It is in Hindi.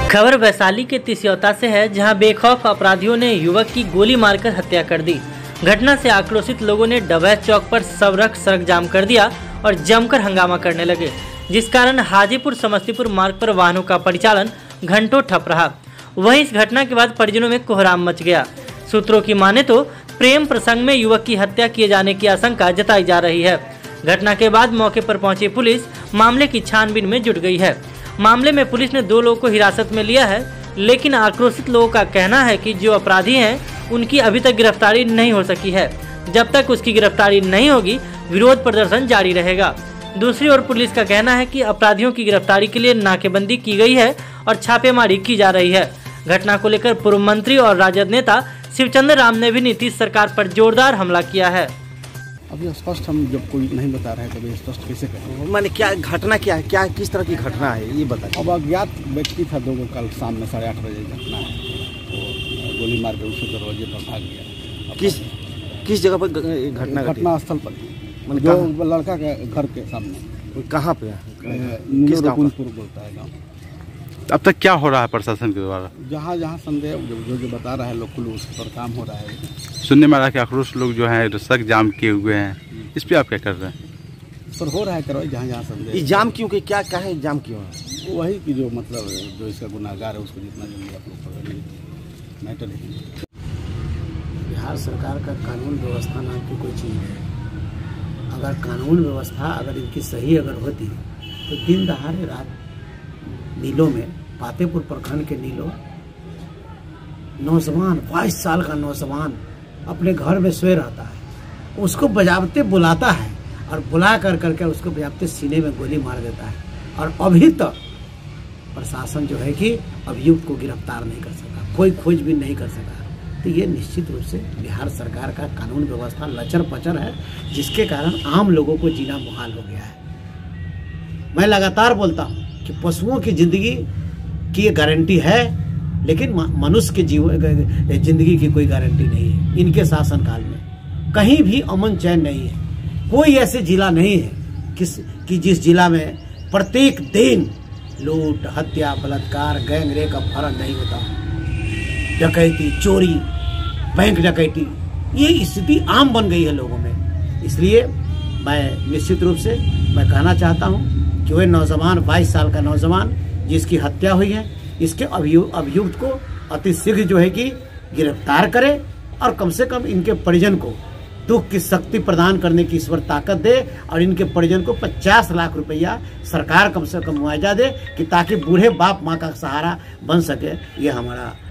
खबर वैशाली के तिसियौता से है, जहां बेखौफ अपराधियों ने युवक की गोली मारकर हत्या कर दी। घटना से आक्रोशित लोगों ने डबैत चौक पर सड़क जाम कर दिया और जमकर हंगामा करने लगे, जिस कारण हाजीपुर समस्तीपुर मार्ग पर वाहनों का परिचालन घंटों ठप रहा। वहीं इस घटना के बाद परिजनों में कोहराम मच गया। सूत्रों की माने तो प्रेम प्रसंग में युवक की हत्या किए जाने की आशंका जताई जा रही है। घटना के बाद मौके पर पहुंची पुलिस मामले की छानबीन में जुट गई है। मामले में पुलिस ने 2 लोगों को हिरासत में लिया है, लेकिन आक्रोशित लोगों का कहना है कि जो अपराधी हैं उनकी अभी तक गिरफ्तारी नहीं हो सकी है। जब तक उसकी गिरफ्तारी नहीं होगी, विरोध प्रदर्शन जारी रहेगा। दूसरी ओर पुलिस का कहना है कि अपराधियों की गिरफ्तारी के लिए नाकेबंदी की गई है और छापेमारी की जा रही है। घटना को लेकर पूर्व मंत्री और राजद नेता शिवचंद्र राम ने भी नीतीश सरकार पर जोरदार हमला किया है। अभी स्पष्ट हम जब कोई नहीं बता रहे हैं तभी स्पष्ट कैसे करें? माने क्या घटना क्या है, क्या किस तरह की घटना है ये बताइए। अब अज्ञात व्यक्ति था 2 कल शाम में 8:30 बजे घटना है, तो गोली मार के उसी दरवाजे पर भाग गया। किस जगह पर घटना स्थल पर, जो लड़का के घर के सामने। कहाँ पे? किस गाँव बोलता है गाँव। अब तक क्या हो रहा है प्रशासन के द्वारा? जहाँ संदेह जो बता रहा है लोग, उस पर काम हो रहा है। सुनने में आ रहा है कि आक्रोश लोग जो है सड़क जाम किए हुए हैं, इस पे आप क्या कर रहे हैं? सर हो रहा है कार्रवाई जहाँ संदेह। ये जाम क्यों कि क्या है, जाम क्यों है? वही की जो मतलब जो इसका गुनाहगार है उसको जितना जल्दी आप लोग पकड़ लीजिए, मैटर है। बिहार सरकार का कानून व्यवस्था नाम की कोई चीज़ है। अगर कानून व्यवस्था अगर इनकी सही अगर होती तो दिन दहाड़े रात नीलों में, पातेपुर प्रखंड के नीलों, नौजवान 22 साल का नौजवान अपने घर में सोए रहता है, उसको बजाबते बुलाता है और बुला करके उसको बजाबते सीने में गोली मार देता है। और अभी तक प्रशासन जो है कि अभियुक्त को गिरफ्तार नहीं कर सका, कोई खोजबीन नहीं कर सका। तो ये निश्चित रूप से बिहार सरकार का कानून व्यवस्था लचर पचर है, जिसके कारण आम लोगों को जीना मुहाल हो गया है। मैं लगातार बोलता हूँ कि पशुओं की जिंदगी की गारंटी है, लेकिन मनुष्य के जिंदगी की कोई गारंटी नहीं है। इनके शासनकाल में कहीं भी अमन चैन नहीं है। कोई ऐसे जिला नहीं है कि जिस जिला में प्रत्येक दिन लूट, हत्या, बलात्कार, गैंगरेप का फर्क नहीं होता। डकैती, चोरी, बैंक डकैती, ये स्थिति आम बन गई है लोगों में। इसलिए मैं निश्चित रूप से मैं कहना चाहता हूँ कि वह नौजवान 22 साल का नौजवान जिसकी हत्या हुई है, इसके अभियुक्त को अति शीघ्र जो है कि गिरफ्तार करे और कम से कम इनके परिजन को दुख की शक्ति प्रदान करने की ईश्वर ताकत दे और इनके परिजन को 50 लाख रुपया सरकार कम से कम मुआवजा दे, कि ताकि बूढ़े बाप माँ का सहारा बन सके। ये हमारा